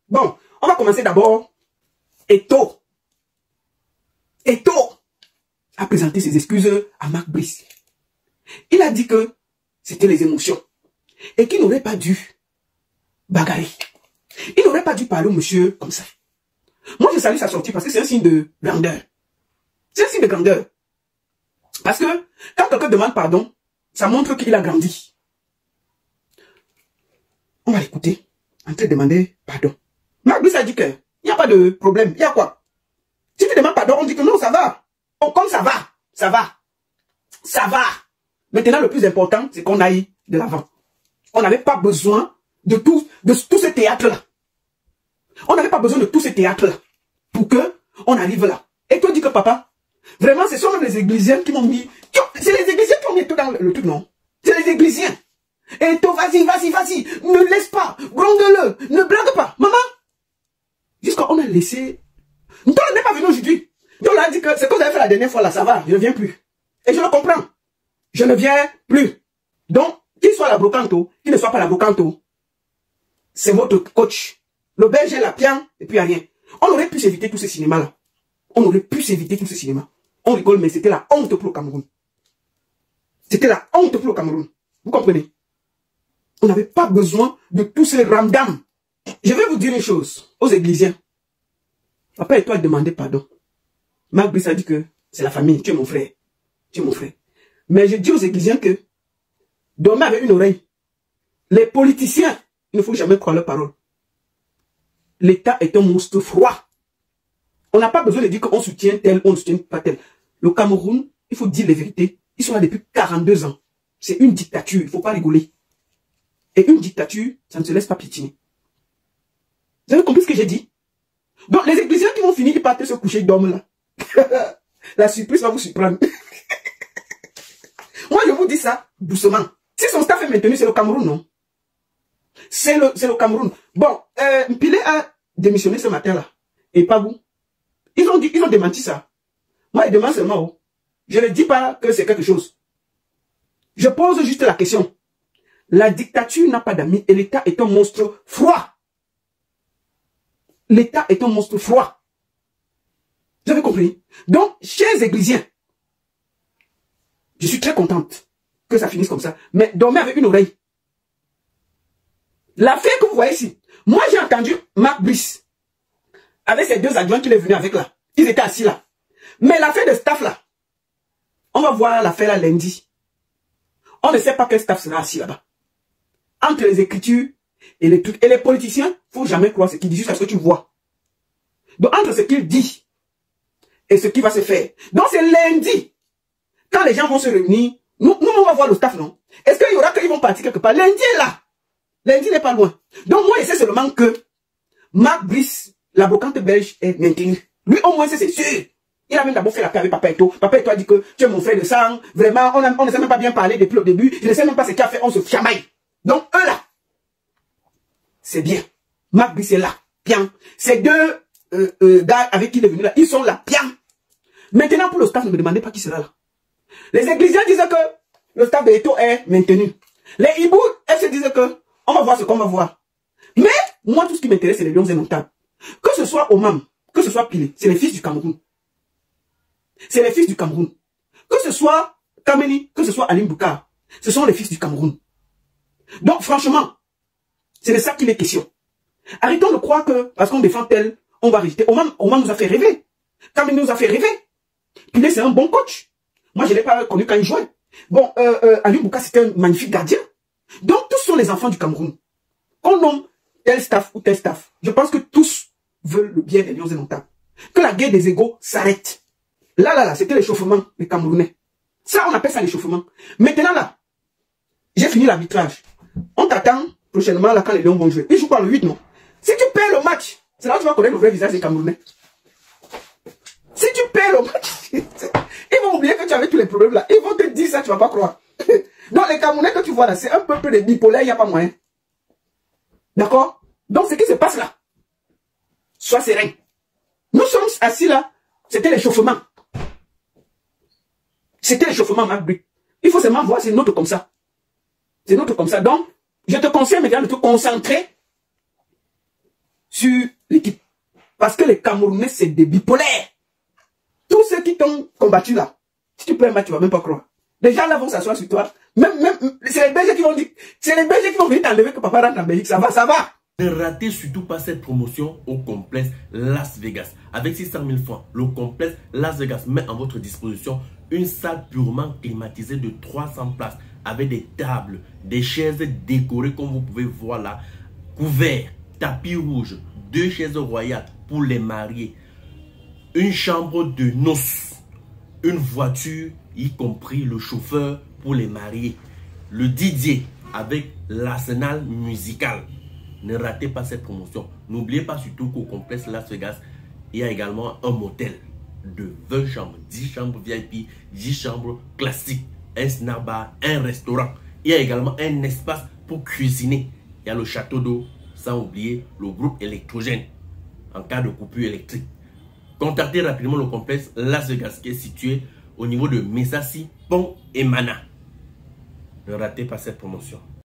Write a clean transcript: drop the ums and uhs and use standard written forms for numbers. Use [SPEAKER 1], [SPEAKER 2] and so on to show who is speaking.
[SPEAKER 1] Bon, on va commencer d'abord. Eto'o a présenté ses excuses à Mac Brice. Il a dit que c'était les émotions et qu'il n'aurait pas dû bagarrer. Il n'aurait pas dû parler au monsieur comme ça. Moi, je salue sa sortie parce que c'est un signe de grandeur. C'est un signe de grandeur. Parce que quand quelqu'un demande pardon, ça montre qu'il a grandi. On va l'écouter en train de demander pardon. Mac Brice a dit qu'il n'y a pas de problème. Il y a quoi? Si tu demandes pardon, on dit que non, ça va. Bon, comme ça va, ça va. Ça va. Maintenant, le plus important, c'est qu'on aille de l'avant. On n'avait pas besoin de tout ce théâtre-là. On n'avait pas besoin de tout ce théâtre-là pour que on arrive là. Et toi, dis que papa, vraiment, ce sont même les églisiens qui m'ont mis... C'est les églisiens qui ont mis tout dans le truc, non? C'est les églisiens. Et toi, vas-y, ne laisse pas, gronde-le, ne blague pas. Maman, jusqu'à on a laissé... Toi, on n'est pas venu aujourd'hui. Donc, on a dit que ce que vous avez fait la dernière fois, là, ça va, je ne viens plus. Et je le comprends. Je ne viens plus. Donc, qu'il soit la brocante, qu'il ne soit pas la brocante, c'est votre coach. Le belge est la pian, et puis il n'y a rien. On aurait pu s'éviter tout ce cinéma-là. On aurait pu s'éviter tout ce cinéma. On rigole, mais c'était la honte pour le Cameroun. C'était la honte pour le Cameroun. Vous comprenez? On n'avait pas besoin de tous ces ramdams. Je vais vous dire une chose aux églisiens. Papa et toi demandez pardon. Mac Brice a dit que c'est la famille, tu es mon frère. Tu es mon frère. Mais je dis aux églisiens que dormez avec une oreille. Les politiciens, il ne faut jamais croire leurs paroles. L'État est un monstre froid. On n'a pas besoin de dire qu'on soutient tel, on ne soutient pas tel. Le Cameroun, il faut dire les vérités. Ils sont là depuis 42 ans. C'est une dictature, il ne faut pas rigoler. Et une dictature, ça ne se laisse pas piétiner. Vous avez compris ce que j'ai dit? Donc les églisiens qui vont finir, ils partent se coucher, ils dorment là. La surprise va vous surprendre. Moi, je vous dis ça doucement. Si son staff est maintenu, c'est le Cameroun, non? C'est le Cameroun. Bon, Mpile a démissionné ce matin-là. Et pas vous. Ils ont démenti ça. Moi, ils demandent seulement, oh. Je ne dis pas que c'est quelque chose. Je pose juste la question. La dictature n'a pas d'amis et l'État est un monstre froid. L'État est un monstre froid. Vous avez compris? Donc, chers églisiens, je suis très contente que ça finisse comme ça. Mais dormez avec une oreille. L'affaire que vous voyez ici, moi j'ai entendu Mac Brice avec ses deux adjoints qu'il est venu avec là. Ils étaient assis là. Mais l'affaire de staff là, on va voir l'affaire là lundi. On ne sait pas quel staff sera assis là-bas. Entre les écritures et les trucs. Et les politiciens, il ne faut jamais croire ce qu'ils disent jusqu'à ce que tu vois. Donc entre ce qu'il dit et ce qui va se faire. Donc c'est lundi. Quand les gens vont se réunir, nous on va voir le staff, non? Est-ce qu'il y aura qu'ils vont partir quelque part? Lundi est là. Lundi n'est pas loin. Donc moi, je sais seulement que Mac Brice, la brocante belge, est maintenue. Lui, au moins, c'est sûr. Il a même d'abord fait la paix avec Papa Eto'o. Papa Eto'o a dit que tu es mon frère de sang. Vraiment, on ne sait même pas bien parler depuis le début. Je ne sais même pas ce qu'il a fait. On se chamaille. Donc, eux là, c'est bien. Mac Brice est là. Bien. Ces deux gars avec qui il est venu là, ils sont là. Bien. Maintenant, pour le staff, ne me demandez pas qui sera là. Les églisiens disent que le staff de Eto'o est maintenu. Les hiboux, elles se disent que on va voir ce qu'on va voir. Mais, moi, tout ce qui m'intéresse, c'est les lions indomptables. Que ce soit Omam, que ce soit Pile, c'est les fils du Cameroun. C'est les fils du Cameroun. Que ce soit Kameni, que ce soit Alim Boukar, ce sont les fils du Cameroun. Donc, franchement, c'est de ça qu'il est question. Arrêtons de croire que, parce qu'on défend tel, on va rejeter. Omam nous a fait rêver. Kameni nous a fait rêver. Pile, c'est un bon coach. Moi, je ne l'ai pas connu quand il jouait. Bon, Alim Boukar, c'était un magnifique gardien. Donc, tous sont les enfants du Cameroun. On nomme tel staff ou tel staff. Je pense que tous veulent le bien des lions indomptables. Que la guerre des égos s'arrête. Là, c'était l'échauffement des Camerounais. Ça, on appelle ça l'échauffement. Maintenant, là, j'ai fini l'arbitrage. On t'attend prochainement, là, quand les lions vont jouer. Ils jouent pas le 8, non? Si tu perds le match, c'est là que tu vas connaître le vrai visage des Camerounais. Si tu perds le match, ils vont oublier que tu avais tous les problèmes là. Ils vont te dire ça, tu vas pas croire. Donc, les Camerounais que tu vois là, c'est un peuple de bipolaire, il n'y a pas moyen. D'accord? Donc, ce qui se passe là, sois serein. Nous sommes assis là, c'était l'échauffement. C'était l'échauffement, Mac Brice. Il faut seulement voir, c'est notre comme ça. C'est notre comme ça. Donc, je te conseille maintenant de te concentrer sur l'équipe. Parce que les Camerounais, c'est des bipolaires. Tous ceux qui t'ont combattu là, si tu perds un match, tu vas même pas croire. Les gens là vont s'asseoir sur toi. Même, c'est les Belges qui vont dire, c'est les Belges qui vont venir t'enlever que papa rentre en Belgique. Ça va, ça va.
[SPEAKER 2] Ne ratez surtout pas cette promotion au complexe Las Vegas. Avec 600 000 francs, le complexe Las Vegas met à votre disposition une salle purement climatisée de 300 places avec des tables, des chaises décorées comme vous pouvez voir là, couverts, tapis rouge, 2 chaises royales pour les mariés, une chambre de noces, une voiture, y compris le chauffeur pour les mariés, le DJ avec l'arsenal musical. Ne ratez pas cette promotion. N'oubliez pas surtout qu'au complexe Las Vegas, il y a également un motel de 20 chambres, 10 chambres VIP, 10 chambres classiques, un snack bar, un restaurant. Il y a également un espace pour cuisiner. Il y a le château d'eau, sans oublier le groupe électrogène en cas de coupure électrique. Contactez rapidement le complexe Las Vegas qui est situé au niveau de Messassi, Pont et Mana. Ne ratez pas cette promotion.